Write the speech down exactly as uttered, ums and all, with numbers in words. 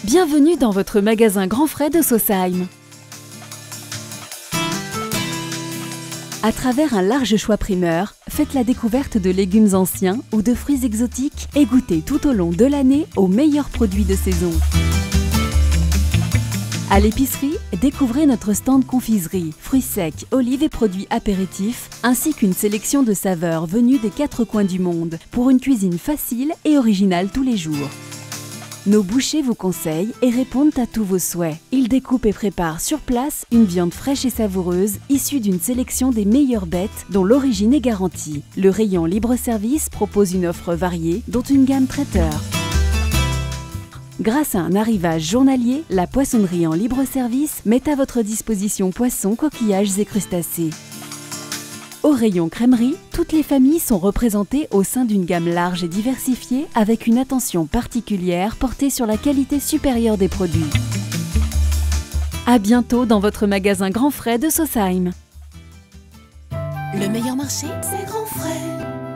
Bienvenue dans votre magasin Grand Frais de Sausheim. À travers un large choix primeur, faites la découverte de légumes anciens ou de fruits exotiques et goûtez tout au long de l'année aux meilleurs produits de saison. À l'épicerie, découvrez notre stand confiserie, fruits secs, olives et produits apéritifs, ainsi qu'une sélection de saveurs venues des quatre coins du monde pour une cuisine facile et originale tous les jours. Nos bouchers vous conseillent et répondent à tous vos souhaits. Ils découpent et préparent sur place une viande fraîche et savoureuse issue d'une sélection des meilleures bêtes dont l'origine est garantie. Le rayon libre-service propose une offre variée dont une gamme traiteur. Grâce à un arrivage journalier, la poissonnerie en libre-service met à votre disposition poissons, coquillages et crustacés. Au rayon crèmerie, toutes les familles sont représentées au sein d'une gamme large et diversifiée avec une attention particulière portée sur la qualité supérieure des produits. À bientôt dans votre magasin Grand Frais de Sausheim. Le meilleur marché, c'est Grand Frais.